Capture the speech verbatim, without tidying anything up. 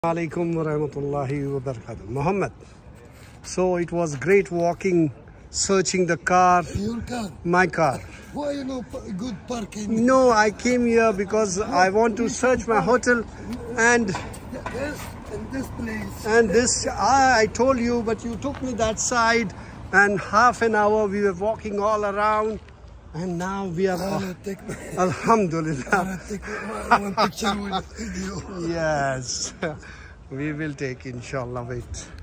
Alaikum wa rahmatullahi wa barakatuh. Muhammad, so it was great walking, searching the car. Your car? My car. Why you know good parking? No, I came here because no, I want to search my hotel and yes, and this place. And this, I, I told you, but you took me that side and half an hour we were walking all around and now we are... Uh, take, Alhamdulillah. Uh, take one picture with you. Yes, we will take inshallah, wait.